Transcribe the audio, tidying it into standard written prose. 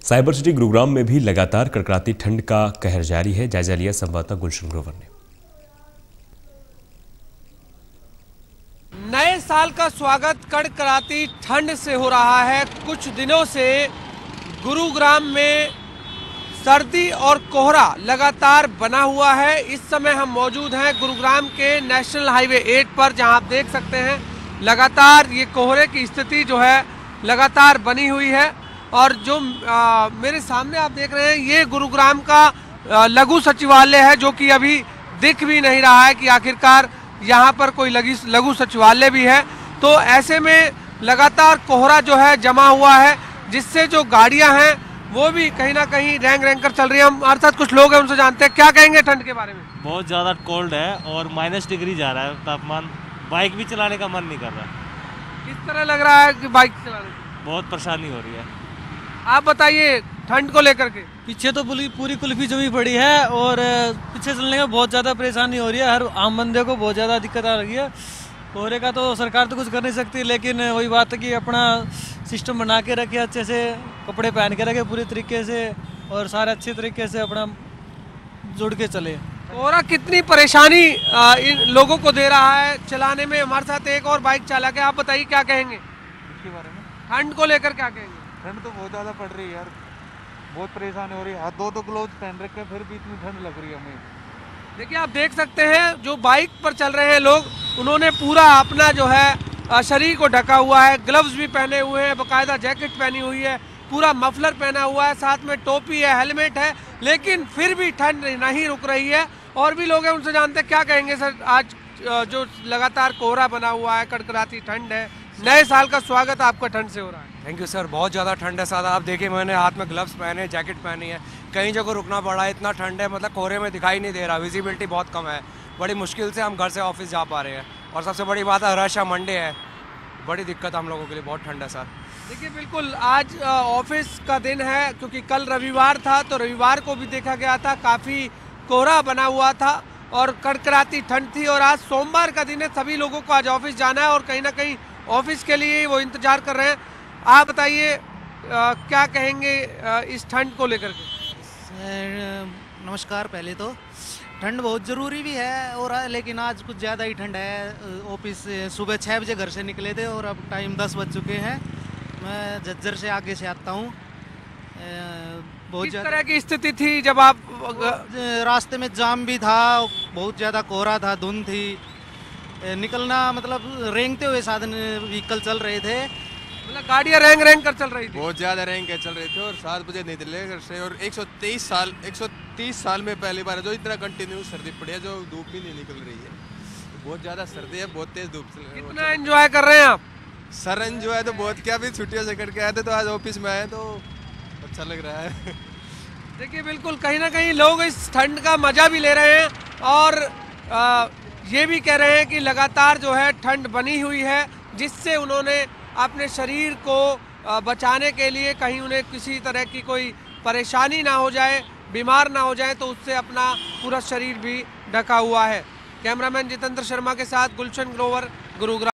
Cyber city Gurugram में भी लगातार कड़कड़ाती ठंड का कहर जारी है। जायजा लिया संवाददाता गुलशन ग्रोवर ने। नए साल का स्वागत कड़कड़ाती ठंड से हो रहा है। कुछ दिनों से गुरुग्राम में सर्दी और कोहरा लगातार बना हुआ है। इस समय हम मौजूद हैं गुरुग्राम के नेशनल हाईवे 8 पर, जहां आप देख सकते हैं लगातार ये कोहरे की स्थिति जो है लगातार बनी हुई है। और जो मेरे सामने आप देख रहे हैं ये गुरुग्राम का लघु सचिवालय है, जो कि अभी दिख भी नहीं रहा है कि आखिरकार यहाँ पर कोई लघु सचिवालय भी है। तो ऐसे में लगातार कोहरा जो है जमा हुआ है, जिससे जो गाड़ियाँ हैं वो भी कहीं ना कहीं रेंग कर चल रही है। हमारे साथ कुछ लोग हैं, उनसे जानते हैं क्या कहेंगे ठंड के बारे में। बहुत ज़्यादा कोल्ड है और -डिग्री जा रहा है तापमान। बाइक भी चलाने का मन नहीं कर रहा। किस तरह लग रहा है कि बाइक चलाने में बहुत परेशानी हो रही है। आप बताइए ठंड को लेकर के। पीछे तो पूरी कुल्फी जमी पड़ी है और पीछे चलने में बहुत ज़्यादा परेशानी हो रही है। हर आम बंदे को बहुत ज़्यादा दिक्कत आ रही है। कोहरे का तो सरकार तो कुछ कर नहीं सकती, लेकिन वही बात है कि अपना सिस्टम बना के रखे, अच्छे से कपड़े पहन के रखे पूरी तरीके से, और सारे अच्छे तरीके से अपना जुड़ के चले। कोहरा कितनी परेशानी इन लोगों को दे रहा है चलाने में। हमारे साथ एक और बाइक चालक है, आप बताइए क्या कहेंगे इसके बारे में। ठंड को लेकर क्या कहेंगे। ठंड तो बहुत ज़्यादा पड़ रही है यार, बहुत परेशानी हो रही है। हाथ दो ग्लोव्स पहन रखे हैं, फिर भी इतनी ठंड लग रही है हमें। देखिए आप देख सकते हैं जो बाइक पर चल रहे हैं लोग, उन्होंने पूरा अपना जो है शरीर को ढका हुआ है, ग्लव्स भी पहने हुए हैं, बाकायदा जैकेट पहनी हुई है, पूरा मफलर पहना हुआ है, साथ में टोपी है, हेलमेट है, लेकिन फिर भी ठंड नहीं रुक रही है। और भी लोग हैं, उनसे जानते हैं क्या कहेंगे। सर, आज जो लगातार कोहरा बना हुआ है, कड़कड़ाती ठंड है, नए साल का स्वागत आपका ठंड से हो रहा है। थैंक यू सर, बहुत ज़्यादा ठंड है सादा। आप देखिए मैंने हाथ में ग्लव्स पहने, जैकेट पहनी है, कई जगह रुकना पड़ा है, इतना ठंड है, मतलब कोहरे में दिखाई नहीं दे रहा, विजिबिलिटी बहुत कम है। बड़ी मुश्किल से हम घर से ऑफिस जा पा रहे हैं, और सबसे बड़ी बात है रश है, मंडे है, बड़ी दिक्कत हम लोगों के लिए, बहुत ठंड है सर। देखिए बिल्कुल आज ऑफिस का दिन है, क्योंकि कल रविवार था, तो रविवार को भी देखा गया था काफ़ी कोहरा बना हुआ था और कड़कड़ाती ठंड थी। और आज सोमवार का दिन है, सभी लोगों को आज ऑफिस जाना है और कहीं ना कहीं ऑफिस के लिए वो इंतजार कर रहे हैं। आप बताइए क्या कहेंगे इस ठंड को लेकर के। नमस्कार। पहले तो ठंड बहुत ज़रूरी भी है और लेकिन आज कुछ ज़्यादा ही ठंड है। ऑफिस सुबह 6 बजे घर से निकले थे और अब टाइम 10 बज चुके हैं। मैं झज्जर से आगे से आता हूँ। बहुत किस तरह की स्थिति थी जब आप रास्ते में जाम भी था, बहुत ज़्यादा कोहरा था, धुंध थी, निकलना मतलब रेंगते हुए साधन व्हीकल चल रहे थे, मतलब गाड़ियाँ रेंग कर चल रही थी, बहुत ज़्यादा रेंग के चल रहे थे। और 7 बजे निकले घर से, और 130 साल में पहली बार जो इतना कंटिन्यू सर्दी पड़ी है, जो धूप भी नहीं निकल रही है। बहुत ज़्यादा सर्दी है, बहुत तेज़ धूप चल रही है। कितना एंजॉय कर रहे हैं आप। सर एंजॉय तो बहुत किया, अभी छुट्टियों से करके आए थे, तो आज ऑफिस में आए तो अच्छा लग रहा है। देखिए बिल्कुल कहीं ना कहीं लोग इस ठंड का मजा भी ले रहे हैं, और ये भी कह रहे हैं कि लगातार जो है ठंड बनी हुई है, जिससे उन्होंने अपने शरीर को बचाने के लिए, कहीं उन्हें किसी तरह की कोई परेशानी ना हो जाए, बीमार ना हो जाए, तो उससे अपना पूरा शरीर भी ढका हुआ है। कैमरामैन जितेंद्र शर्मा के साथ गुलशन ग्रोवर, गुरुग्राम।